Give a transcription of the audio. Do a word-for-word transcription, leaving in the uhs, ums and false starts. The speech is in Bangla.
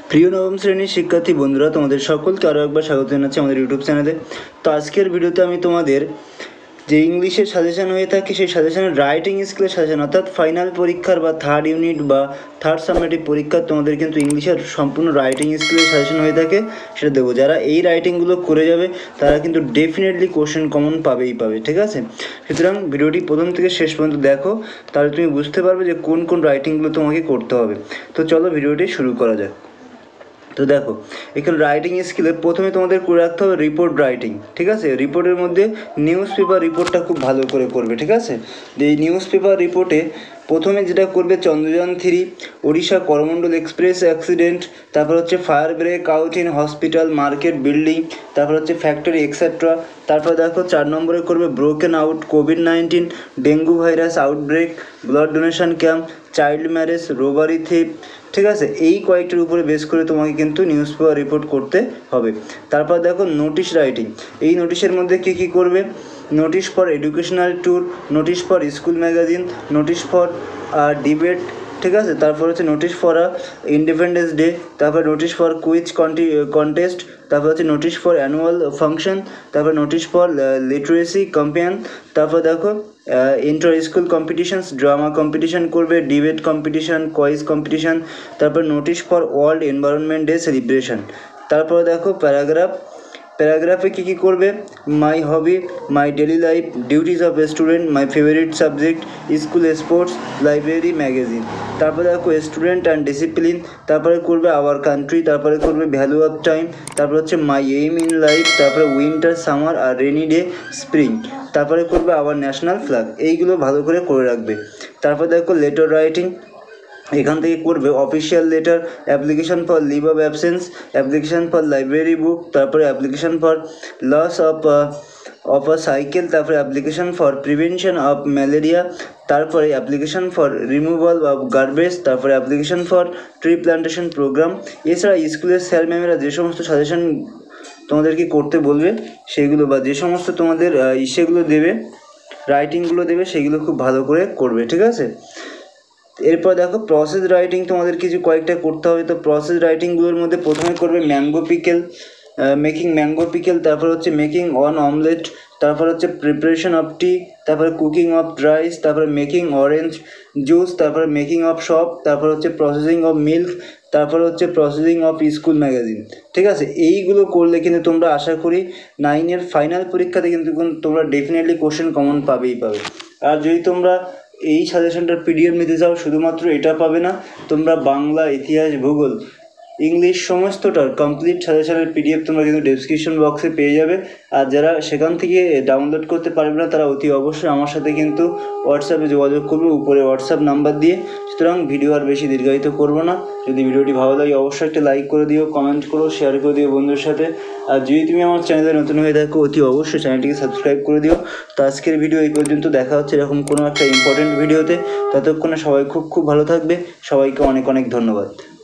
প্রিয় নবম শ্রেণীর শিক্ষার্থী বন্ধুরা, তোমাদের সকলকে আরও একবার স্বাগত জানাচ্ছি আমাদের ইউটিউব চ্যানেলে। তো আজকের ভিডিওতে আমি তোমাদের যে ইংলিশের সাজেশন হয়ে থাকে সেই সাজেশনের রাইটিং স্কিলের সাজেশন, অর্থাৎ ফাইনাল পরীক্ষার বা থার্ড ইউনিট বা থার্ড সাবমেটিভ পরীক্ষার তোমাদের কিন্তু ইংলিশের সম্পূর্ণ রাইটিং স্কিলের সাজেশন হয়ে থাকে, সেটা দেবো। যারা এই রাইটিংগুলো করে যাবে তারা কিন্তু ডেফিনেটলি কোশ্চেন কমন পাবেই পাবে, ঠিক আছে? সুতরাং ভিডিওটি প্রথম থেকে শেষ পর্যন্ত দেখো, তাহলে তুমি বুঝতে পারবে যে কোন কোন রাইটিংগুলো তোমাকে করতে হবে। তো চলো ভিডিওটি শুরু করা যাক। তো দেখো, এখানে রাইটিং স্কিলে প্রথমে তোমাদের করে রাখতে হবে রিপোর্ট রাইটিং, ঠিক আছে? রিপোর্টের মধ্যে নিউজ পেপার রিপোর্টটা খুব ভালো করে করবে, ঠিক আছে? এই নিউজ পেপার রিপোর্টে প্রথমে যেটা করবে, Chandrayaan three, Odisha Coromandel express accident, তারপর হচ্ছে fire break out in hospital, market building, তারপর হচ্ছে ফ্যাক্টরি এক্সেট্রা। তারপর দেখো চার নম্বরে করবে broken out, Covid nineteen, dengue virus outbreak, blood donation camp, child marriage, robbery thief, ঠিক আছে? এই কয়েকটির উপরে বেস করে তোমাকে কিন্তু নিউজ পেপার রিপোর্ট করতে হবে। তারপর দেখো নোটিশ রাইটিং। এই নোটিশের মধ্যে কী কী করবে? Notice for educational tour, notice for school magazine, notice for debate, ঠিক আছে? তারপর হচ্ছে notice for a Independence Day, তারপর নোটিশ ফর কুইজ কন্টেস্ট, তারপর হচ্ছে নোটিশ ফর অ্যানুয়াল ফাংশন, তারপর নোটিশ ফর লিটারেসি ক্যাম্পেইন, তারপর দেখো inter school competitions, drama competition করবে, ডিবেট কম্পিটিশান, কুইজ কম্পিটিশান, তারপর notice for World Environment Day celebration. তারপর দেখো প্যারাগ্রাফ। প্যারাগ্রাফে কী কী করবে? My hobby, my daily life, duties of a student, my favourite subject, school sports, library, magazine. তারপরে দেখো স্টুডেন্ট অ্যান্ড ডিসিপ্লিন, তারপরে করবে আওয়ার কান্ট্রি, তারপরে করবে ভ্যালু অফ টাইম, তারপরে হচ্ছে মাই এইম ইন লাইফ, তারপরে উইন্টার, সামার আর রেনি ডে, স্প্রিং, তারপরে করবে আওয়ার ন্যাশনাল ফ্ল্যাগ। এইগুলো ভালো করে করে রাখবে। তারপর দেখো লেটার রাইটিং। এখান থেকে করবে official letter, application for leave of absence, application for library book, তারপরে application for loss of of a cycle, তারপরে application for prevention of malaria, তারপরে application for removal of garbage, তারপরে application for tree plantation programme. এছাড়া স্কুলের স্যার ম্যামেরা যে সমস্ত সাজেশন তোমাদেরকে করতে বলবে সেগুলো, বা যে সমস্ত তোমাদের ইসেগুলো দেবে, রাইটিংগুলো দেবে, সেগুলো খুব ভালো করে করবে, ঠিক আছে? এরপর দেখো প্রসেস রাইটিং তোমাদের কিছু কয়েকটা করতে হবে। তো প্রসেস রাইটিংগুলোর মধ্যে প্রথমে করবে mango pickle, making mango pickle, তারপর হচ্ছে মেকিং অন অমলেট, তারপর হচ্ছে প্রিপারেশন অফ টি, তারপরে কুকিং অফ রাইস, তারপরে মেকিং অরেঞ্জ জুস, তারপরে মেকিং অফ শপ, তারপর হচ্ছে প্রসেসিং অফ মিল্ক, তারপর হচ্ছে প্রসেসিং অফ স্কুল ম্যাগাজিন, ঠিক আছে? এইগুলো করলে কিন্তু তোমরা আশা করি নাইনের ফাইনাল পরীক্ষাতে কিন্তু তোমরা ডেফিনেটলি কোশ্চেন কমন পাবেই পাবে। আর যদি তোমরা এই সাজেশনটার পিডিএফ নিতে চাও, শুধুমাত্র এটা পাবে না, তোমরা বাংলা, ইতিহাস, ভূগোল, ইংলিশ সমস্তটার কমপ্লিট সাজেশনের পিডিএফ তোমরা কিন্তু ডেসক্রিপশন বক্সে পেয়ে যাবে। আর যারা সেখান থেকে ডাউনলোড করতে পারবে না তারা অতি অবশ্যই আমার সাথে কিন্তু হোয়াটসঅ্যাপে যোগাযোগ করবে, উপরে হোয়াটসঅ্যাপ নাম্বার দিয়ে। সুতরাং ভিডিও আর বেশি দীর্ঘায়িত করবো না। যদি ভিডিওটি ভালো লাগে অবশ্যই একটা লাইক করে দিও, কমেন্ট করো, শেয়ার করে দিও বন্ধুর সাথে। আর যদি তুমি আমার চ্যানেলে নতুন হয়ে থাকো অতি অবশ্যই চ্যানেলটিকে সাবস্ক্রাইব করে দিও। তো আজকের ভিডিও এই পর্যন্ত, দেখা হচ্ছে এরকম কোনো একটা ইম্পর্টেন্ট ভিডিওতে। ততক্ষণে সবাই খুব খুব ভালো থাকবে। সবাইকে অনেক অনেক ধন্যবাদ।